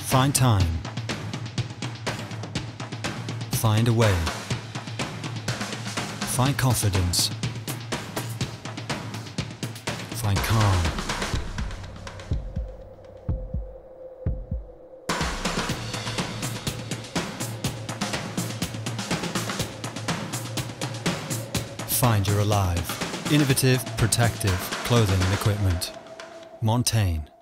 Find time. Find a way. Find confidence. Find calm. Find you're alive. Innovative, protective clothing and equipment. Montaigne.